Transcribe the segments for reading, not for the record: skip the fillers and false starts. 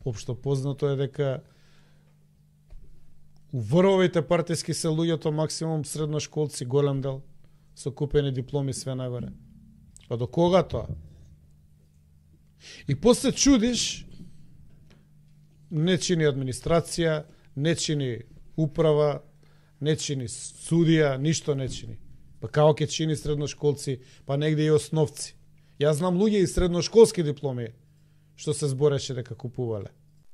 општо познато е дека у врвовите партиски се луѓето максимум средношколци, голем дел, со купени дипломи све нагоре. Па до кога тоа? И после чудиш, не чини администрација, не чини управа, не чини судија, ништо не чини. Па како ќе чини средношколци, па негде и основци. Јас знам луѓе и средношколски дипломи што се збореше дека купувале.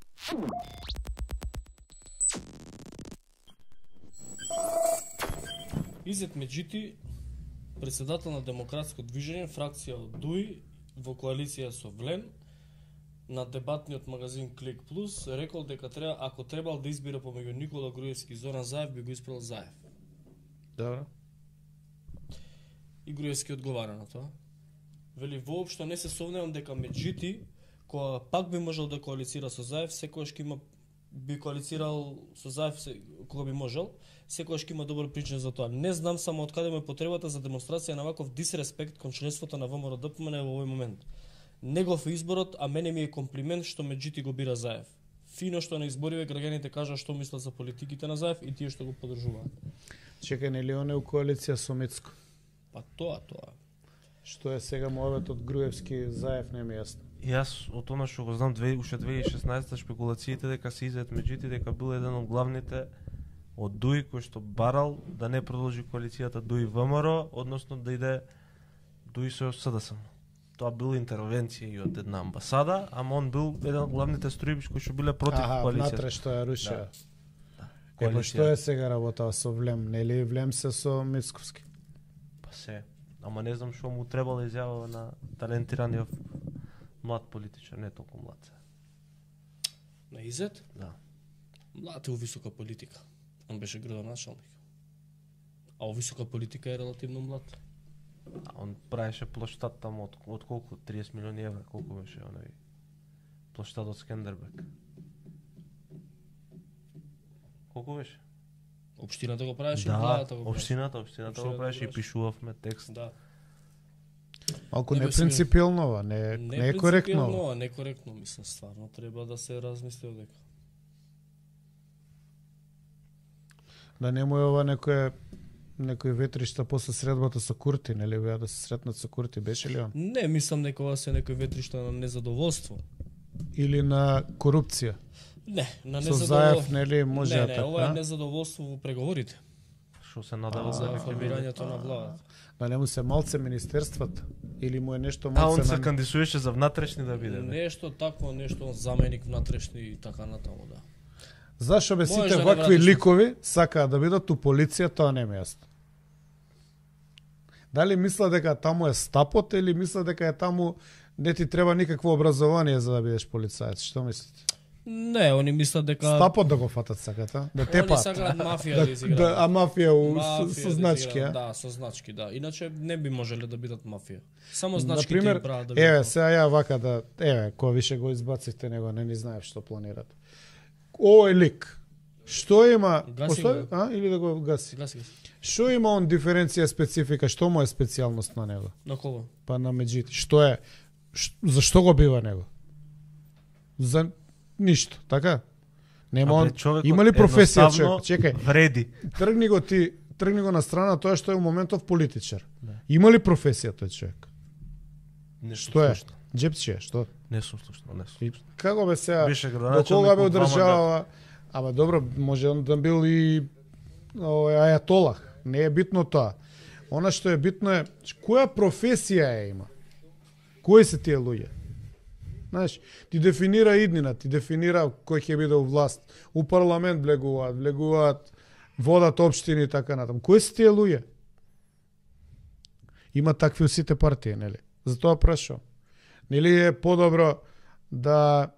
Изет Меджити, председател на Демократско движење, фракција од ДУИ, во коалиција со Влем, на дебатниот магазин Клик Плюс, рекол дека ако требал да избира помеѓу Никола Груевски и Зоран Заев, би го избрал Заев. Добро. И Груевски одговара на тоа. Вели, воопшто не се сомневам дека Меджити, кога пак би можел да коалицира со Заев, секојаш ќе има би коалицирал со Заев кога би можел, секојаш ќе има добар причина за тоа. Не знам само од каде му е потребата за демонстрација на ваков дисреспект кон членството на ВМРО ДПМН во овој момент. Негов е изборот, а мене ми е комплимент што Меджити го бира Заев. Фино што на избориве граѓаните кажа што мислат за политиките на Заев и тие што го поддржуваат. Чекај, нели он е у коалиција со Мецко? Па тоа. Што е сега мојот Груевски Заев, не ми е јасно. Јас од она што го знам уште 2016 шпекулациите дека се Изет Меджити дека бил еден од главните од ДУИ кој што барал да не продолжи коалицијата ДУИ ВМРО, односно да иде ДУИ со СДСМ. Тоа била интервенција и од една амбасада, ама он бил еден од главните струјби кои што биле против коалицијата. Внатре што ја рушија. Да. Ева што е сега работа со Влем? Нели Влем се со Мицковски? Па се. Ама не знам што му требало изјава на талентираниот млад политичар, не толку млад се. На Изет? Да. Млад е у висока политика. Он беше градоначалник. А у висока политика е релативно млад. А он правеше плоштад таму од колку? 30 милиони евра, колку беше оној плоштад од Скендербек? Колку беше? Општината го правеше, да, владата го правеше. Општината го правеше и пишувавме текст. Да. Малку непринципилно, не е коректно. Некоректно, мислам, стварно треба да се размисли од дека. Да не му е ова некој ветришта после средбата со Курти, нели беа да се сретнат со Курти, беше ли он? Не, мислам дека ова се некој ветришта на незадоволство. Или на корупција? Не, на со незадоволство. Заев, нели, може не, така? ова е незадоволство во преговорите. Што се надава За формирањето на владата. Да не му се малце министерствата? Или му е нешто малце... малце... он се кандидуеше за внатрешни да биде. Нешто такво, нешто заменик внатрешни и така натаму, да. Зашо бе сите да вакви ликови сакаат да бидат у полиција, тоа не ми е јасно. Дали мисла дека таму е стапот или мисла дека е таму не ти треба никакво образование за да бидеш полицаец? Што мислите? Не, они мислат дека стапот да го фатат саката, да тепат. Они сакаат мафија да изиграат. А мафија со значки, да, со значки, да. Иначе не би можеле да бидат мафија. Само значките им прават да бидат. Еве, сега ја вака да, кој више го избацивте него, не ни знаев што планират. Овој лик, што има... Гаси, или да го гаси? Гаси. Што има он диференција специфика, што му е специјалност на него? На кого? Па на Меджити. Што е? Зашто го бива него? За ништо, така? Нема он... Има ли професија човек? Чекај. Вреди. Тргни го на страна тоа што е у моментов политичар. Да. Има ли професија тој човек? Што е? Джепче, што? Не сум слушнал, не сум. Како бе сега? До кога бе одржава? Ама добро, може он да бил и ајатолах. Не е битно тоа. Она што е битно е која професија има. Кои се тие луѓе? Знаеш, ти дефинира иднина, ти дефинира кој ќе биде у власт. У парламент влегуваат, водат општини и така натаму. Кои се тие луѓе? Има такви у сите партии, нели? Затоа прашувам. Нели е подобро да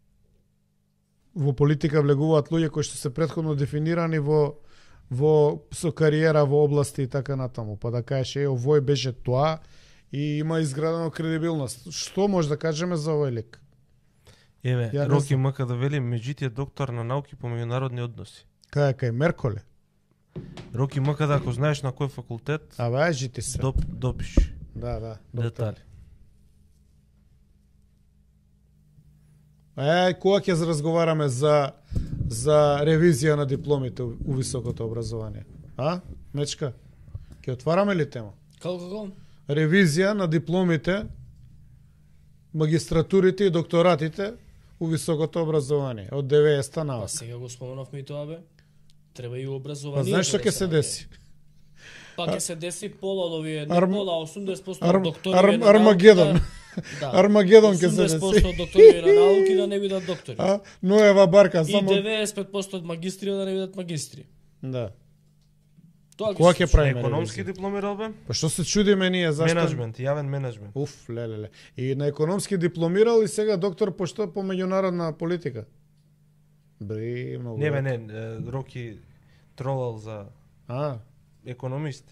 во политика влегуваат луѓе кои што се претходно дефинирани во со кариера во области и така натаму, па да кажеш овој беше тоа и има изградено кредибилност. Што може да кажеме за овој лик? Еве, Роки Мка да вели, Меджити е доктор на науки по меѓународни односи. Кај Мерколе? Роки Мка да ако знаеш на кој факултет, важи ти се. Допиши. Да, детали. Кога ќе разговараме за ревизија на дипломите у високото образование? Мечка? Ќе отвараме ли тема? Како? Ревизија на дипломите, магистратурите и докторатите у високото образование од 90-та на. Сега го споменавме и тоа Треба и образование. Знаеш што ќе се деси? Ќе се деси пола од овие, не пола, 80% доктори на Армагедон. Армагедон ќе се деси. 80% од доктори на науки да не бидат доктори. Ноева барка само. И 95% од магистри да не бидат магистри. Да. Кога ќе правиме економски дипломирал бе? Па што се чудиме ние зашто? Менеджмент, јавен менеджмент. Лелеле. И на економски дипломирал и сега доктор по меѓународна политика. Многу. Не, Роки тролал за економист.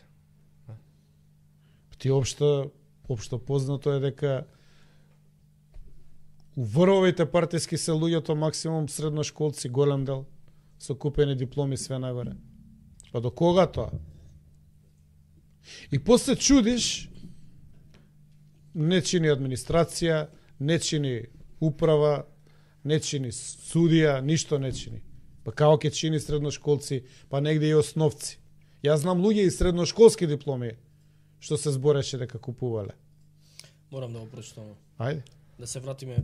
Ти општо познато е дека у врвовите партиски се луѓето максимум средношколци, голем дел, со купени дипломи све нагоре. Па до кога тоа? И после чудиш, не чини администрација, не чини управа, не чини судија, ништо не чини. Па како ќе чини средношколци, па негде и основци. Јас знам луѓе и средношколски дипломи што се збореше дека купувале. Морам да го прочитам. Ајде. Да се вратиме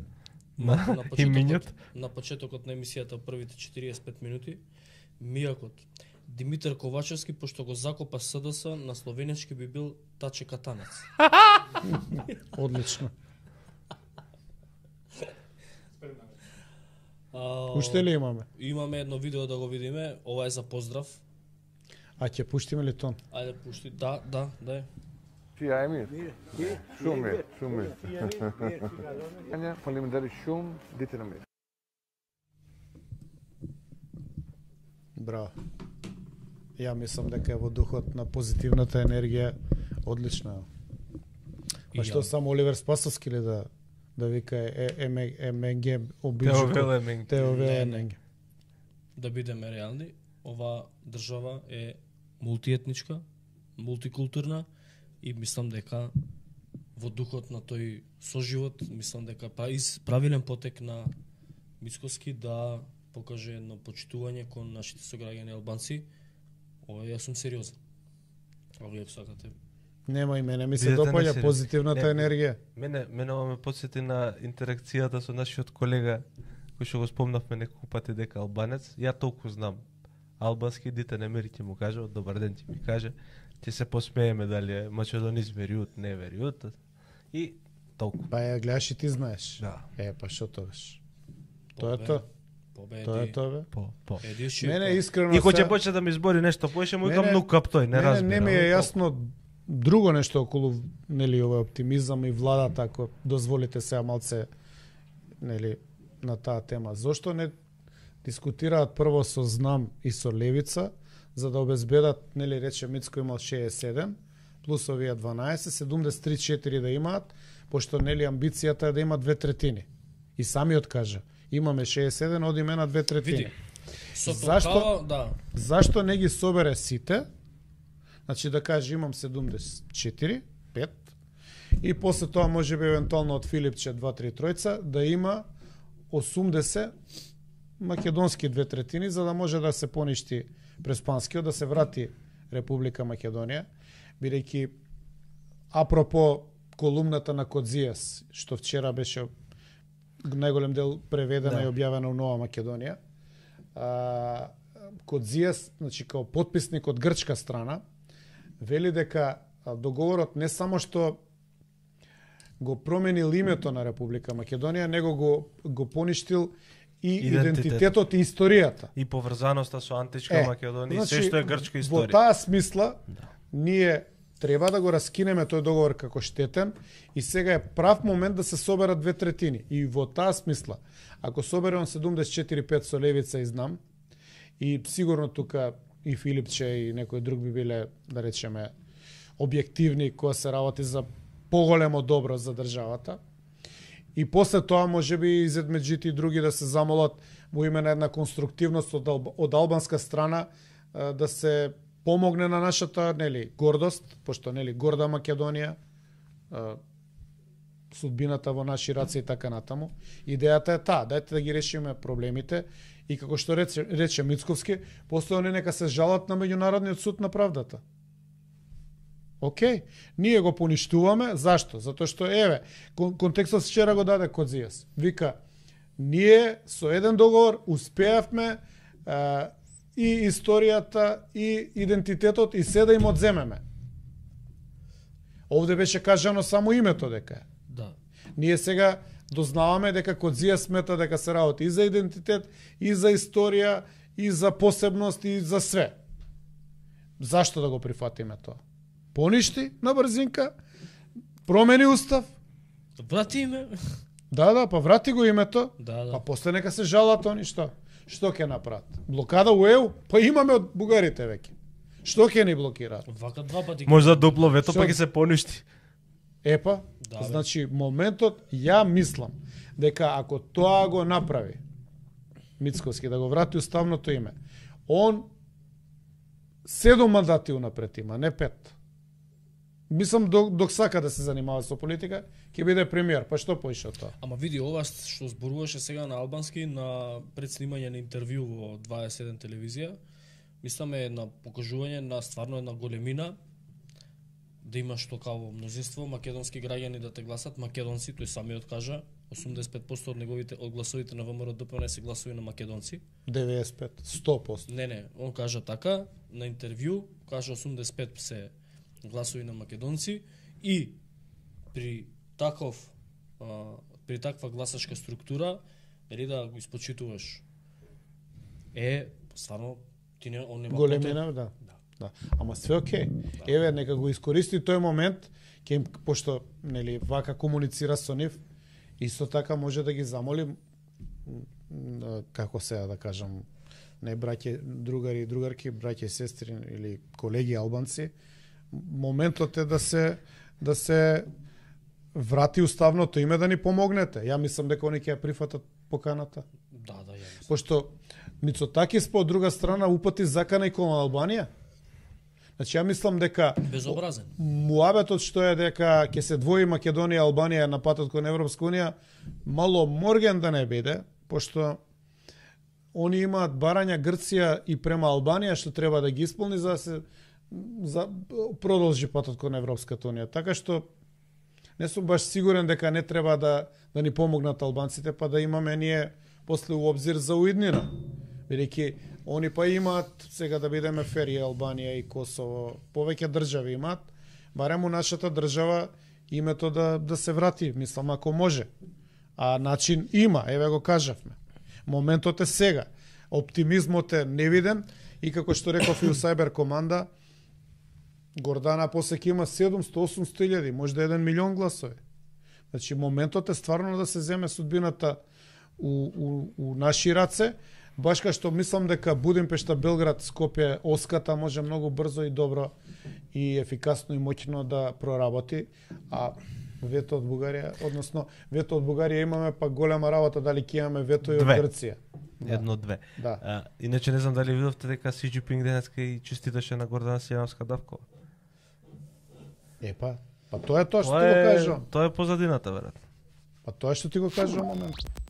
на почетокот на емисијата, првите 45 минути. Мијакот Димитар Ковачевски, пошто го закопа СДС, на словенечки би бил Таче Катанец. Одлично. Уште ли имаме? Имаме едно видео да го видиме. Ова е за поздрав. Ќе пуштиме ли тон? Ајде пушти. Да. Tia Emir. Шуме. Ања, фалиментари шум, дите на мир. Браво. Ја мислам дека е во духот на позитивната енергија одлично. Па што само Оливер Спасовски ли да вика МНГ обижу ТОВ. Да бидеме реални, ова држава е мултиетничка, мултикултурна и мислам дека во духот на тој соживот, мислам дека правилен потек на Мицкоски да покаже едно почитување кон нашите сограѓани албанци. Ова јас сум сериозен. А вие сакате? Нема и мене ми се допаѓа позитивната енергија. Мене ова ме потсети на интеракцијата со нашиот колега кој што го спомнавме неколку пати дека албанец. Ја толку знам албански, дите не мери ќе му кажа, добар ден ќе ми каже, ќе се посмееме дали е македонист вериут, не вериут. И толку. Па ја гледаш и ти знаеш. Да. Па што тогаш? Тоа е тоа. Тоа е тоа, бе. По. Мене искрено и кој ќе почне да ми збори нешто поише, му викам ну кап тој, не разбира. Не ми е јасно друго нешто околу, нели, овој оптимизам и владата, ако дозволите сега малце, нели, на таа тема. Зошто не дискутираат прво со ЗНАМ и со Левица, за да обезбедат, нели, рече Мицко имал 67, плюс овие 12, 73-4 да имаат, пошто, нели, амбицијата е да има 2/3. И самиот кажа, имаме 61, одиме на 2/3. Види, зашто не ги собере сите? Значи да каже имам 74, 5, и после тоа може би евентуално од Филипче 2-3 тројца да има 80 македонски 2/3, за да може да се поништи преспанскиот, да се врати Република Македонија, бидејќи апропо колумната на Кодзијас, што вчера беше најголем дел преведена и објавена у Нова Македонија. Кодзијас, значи као потписник од грчка страна, вели дека договорот не само што го променил името на Република Македонија, него го поништил и идентитетот и историјата. И поврзаноста со античка Македонија, значи, се што е грчка историја. Во таа смисла, ние треба да го раскинеме тој договор како штетен и сега е прав момент да се соберат 2/3. И во таа смисла, ако соберем 74-5 со Левица и ЗНАМ, и сигурно тука и Филипче и некој друг би биле, да речеме, објективни кога се работи за поголемо добро за државата. И после тоа може би Изетмеджити и други да се замолат во име на една конструктивност од албанска страна да се помогне на нашата, нели, гордост, пошто, нели, горда Македонија, судбината во наши раце и така натаму. Идејата е таа, дајте да ги решиме проблемите и како што рече Мицковски, после они нека се жалат на меѓународниот суд на правдата. Океј, ние го поништуваме, зашто? Затоа што еве, контекстот вчера го даде Кодзијас. Вика, ние со еден договор успеавме и историјата и идентитетот и се да им одземеме. Овде беше кажано само името дека е. Да. Ние сега дознаваме дека Кодзија смета дека се работи и за идентитет, и за историја, и за посебност, и за све. Зашто да го прифатиме тоа? Поништи на брзинка, промени устав. Врати име. Да, па врати го името, Да. па после нека се жалат они што. Што ќе направат? Блокада у ЕУ? Па имаме од бугарите веќе. Што ќе ни блокираат? Вака два пати. Може да дупло вето па ќе се поништи. Епа, Да, значи моментот, ја мислам дека ако тоа го направи Мицковски, да го врати уставното име, он 7 мандати унапред има, не 5. Мислам док сака да се занимава со политика, ќе биде премиер, па што поише од тоа? Ама види ова што зборуваше сега на албански на предснимање на интервју во 21 телевизија, мислам е на покажување на стварно една големина, да имаш токаво мнозинство македонски граѓани да те гласат, македонци, тој самиот кажа, 85% од неговите од гласовите на ВМРО ДПМН се гласови на македонци. 95, 100%. Не, он кажа така, на интервју, кажа 85 се гласови на македонци и при таква гласачка структура, нели да го испочитуваш стварно ти не он нема Големина, да. Ама све окей. Еве нека го искористи тој момент, пошто нели вака комуницира со нив, исто така може да ги замоли како сега да кажам, не браќе, другари и другарки, браќе и сестри или колеги албанци, моментот е да се врати уставното име да ни помогнете. Ја мислам дека они ќе ја прифатат поканата. Да, ја мислам. Пошто Мицотакис по друга страна упати закана и кон Албанија. Значи ја мислам дека безобразен. Муабетот што е дека ќе се двои Македонија и Албанија на патот кон Европска унија, мало морген да не биде, пошто они имаат барања Грција и према Албанија што треба да ги исполни за да се продолжи патот кон Европската унија. Така што не сум баш сигурен дека не треба да ни помогнат албанците, па да имаме ние после у обзир за уиднина. Бидејќи они па имаат, сега да бидеме фери, Албанија и Косово, повеќе држави имаат, барем у нашата држава името да се врати, мислам, ако може. А начин има, еве го кажавме. Моментот е сега. Оптимизмот е невиден и како што реков и у Сайбер команда, Гордана после ќе има 700-800 илјади, може да 1 милион гласови. Значи моментот е стварно да се земе судбината у наши раце, баш кај што мислам дека Будимпешта, Белград, Скопје, Оската може многу брзо и добро и ефикасно и моќно да проработи, а вето од Бугарија, односно вето од Бугарија имаме, па голема работа дали ќе имаме вето и од Грција. Едно-две. Да. Иначе не знам дали видовте дека Си Џинпинг денеска и честиташе на Гордана Сијановска-Давкова. Па тоа е тоа што ти го кажувам. Тоа е позадината, веројатно. Па тоа што ти го кажувам моментот.